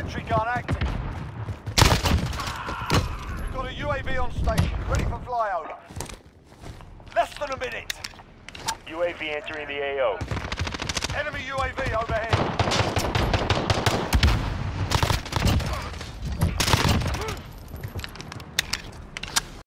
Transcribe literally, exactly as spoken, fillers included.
Sentry gun active. We've got a U A V on station, ready for flyover. Less than a minute. U A V entering the A O. Enemy U A V